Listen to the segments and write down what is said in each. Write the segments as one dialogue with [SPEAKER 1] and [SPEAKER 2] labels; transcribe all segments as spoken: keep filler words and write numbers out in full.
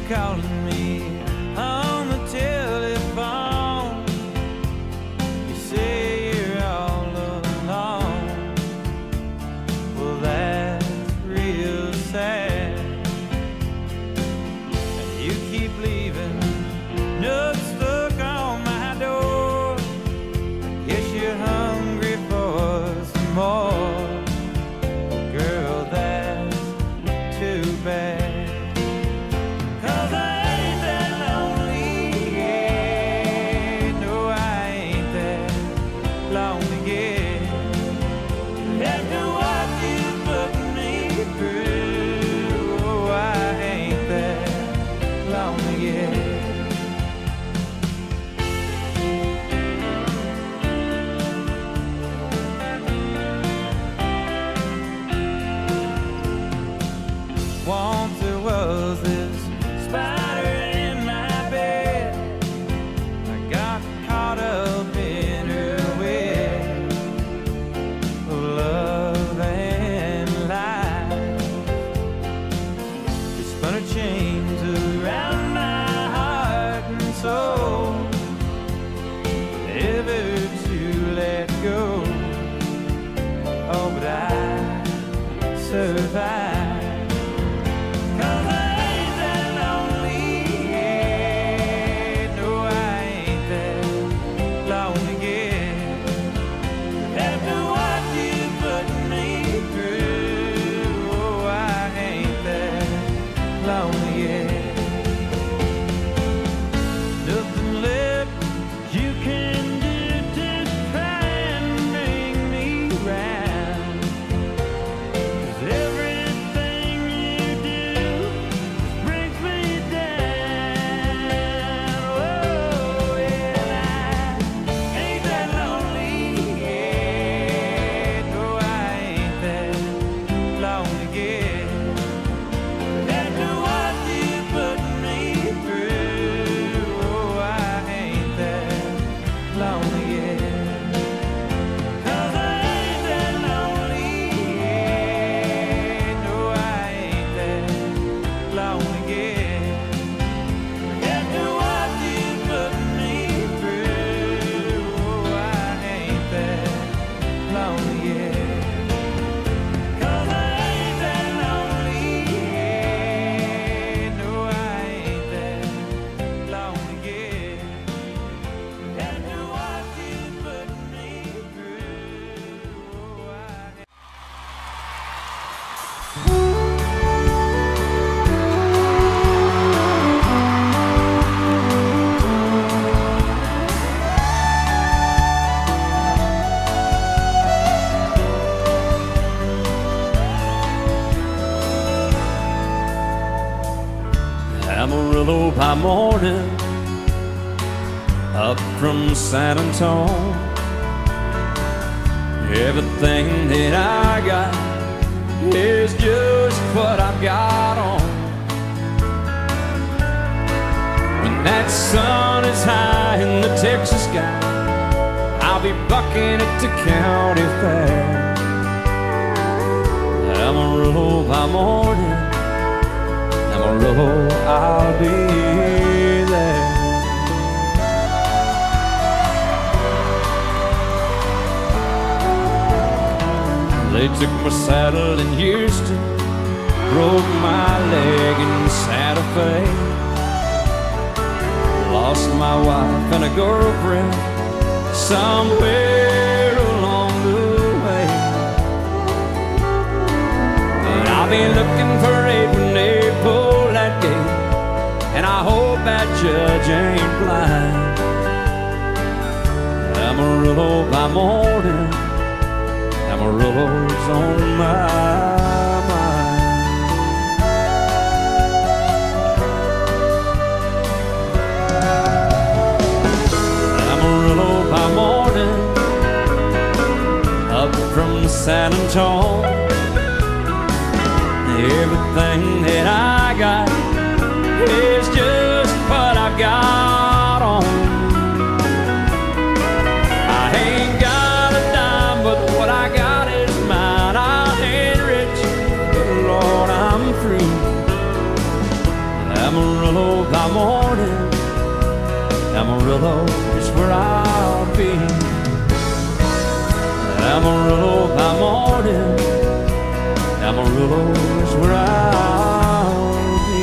[SPEAKER 1] calling me on the telephone. You say you're all alone. Well, that's real sad. And you keep leaving notes stuck on my door. I guess you're hungry for some more. Girl, that's too bad. Once there was this spider in my bed. I got caught up in her web of love and life. She spun her chains around my heart and soul, never to let go. Oh, but I survived.
[SPEAKER 2] Amarillo by morning, up from San Antonio. Everything that I got is just what I've got on. When that sun is high in the Texas sky, I'll be bucking at the county fair. Amarillo by morning, Amarillo, I'll be there. They took my saddle in Houston, broke my leg in Santa Fe, lost my wife and a girlfriend somewhere along the way. But I'll be looking for Abe when they pull that gate, and I hope that judge ain't blind. Amarillo by morning, Amarillo's on my mind. Amarillo by morning, up from San Antonio. Everything that I got is just what I've got on. I ain't got a dime, but what I got is mine. I ain't rich, but Lord, I'm free. Amarillo Amarillo is where I'll be. Amarillo by morning, Amarillo is where I'll be.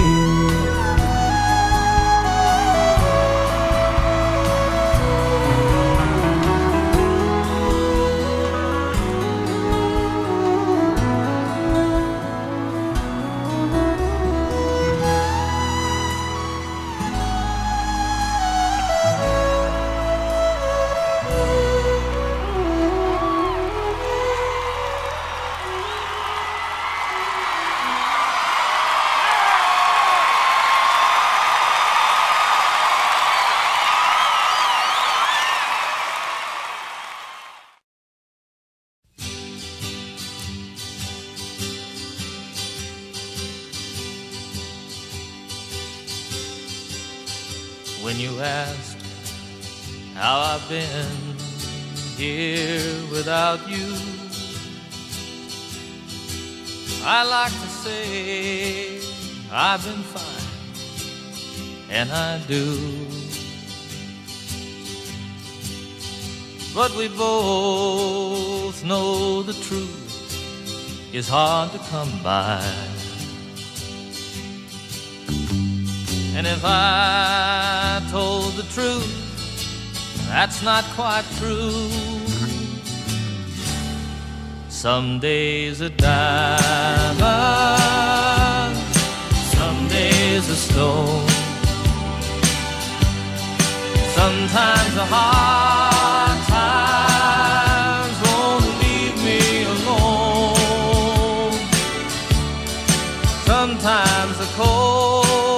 [SPEAKER 3] When you ask how I've been here without you, I like to say I've been fine, and I do. But we both know the truth is hard to come by. And if I told the truth, that's not quite true. Some days a diamond, some days a stone. Sometimes the hard times won't leave me alone. Sometimes the cold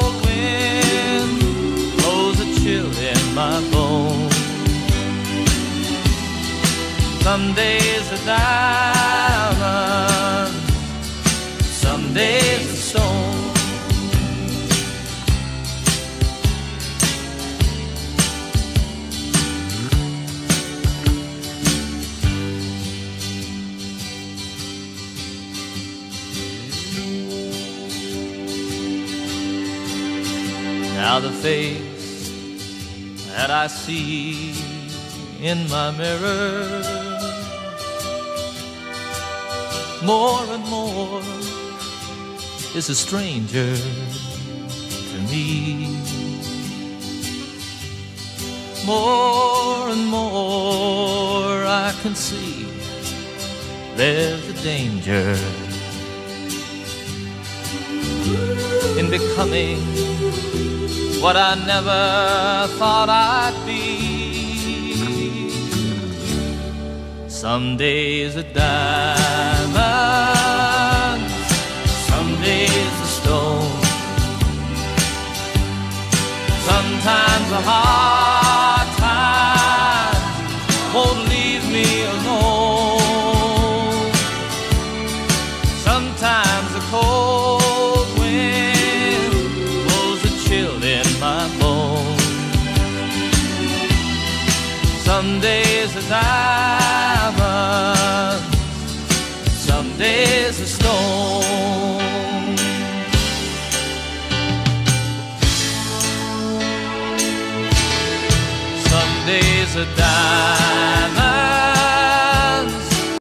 [SPEAKER 3] my bones. Some days a diamond, some days a stone. Now the face that I see in my mirror, more and more is a stranger to me. More and more I can see there's a danger in becoming what I never thought I'd be. Some days a diamond, some days a stone. Sometimes a hard time won't leave me alone. Sometimes a cold wind blows a chill in my bones. Some days a diamond, some days a stone. Some days a diamond,